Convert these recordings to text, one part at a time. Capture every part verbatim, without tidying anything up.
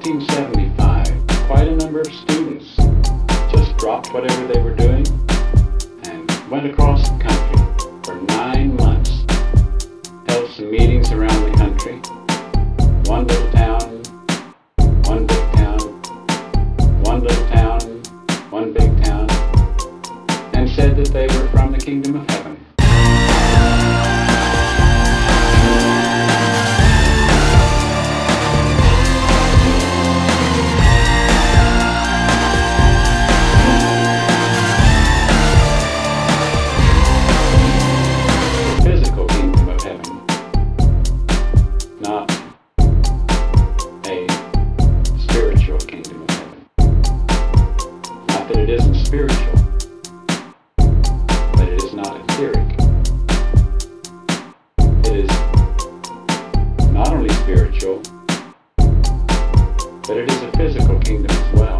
nineteen seventy-five, quite a number of students just dropped whatever they were doing and went across the country for nine months, held some meetings around the country, one little town, one big town, one little town, one big town, and said that they were from the kingdom of heaven. Not a spiritual kingdom of heaven. Not that it isn't spiritual, but it is not etheric. It is not only spiritual, but it is a physical kingdom as well.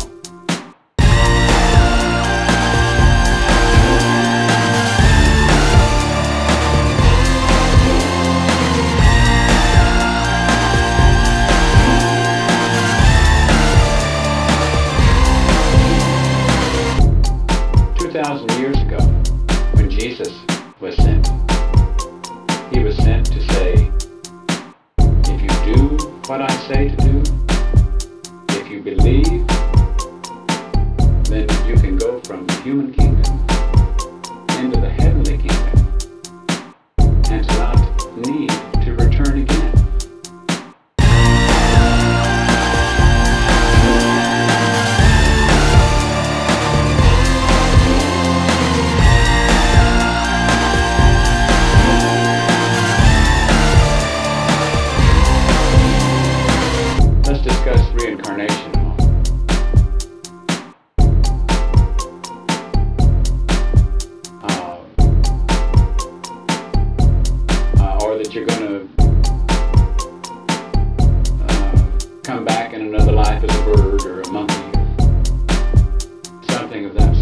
two thousand years ago, when Jesus was sent, he was sent to say, if you do what I say to do, if you believe, then you can go from the human kingdom into the heavenly kingdom and to not need to return again. Let's discuss reincarnation a moment. Uh, uh, or that you're going to uh, come back in another life as a bird or a monkey, something of that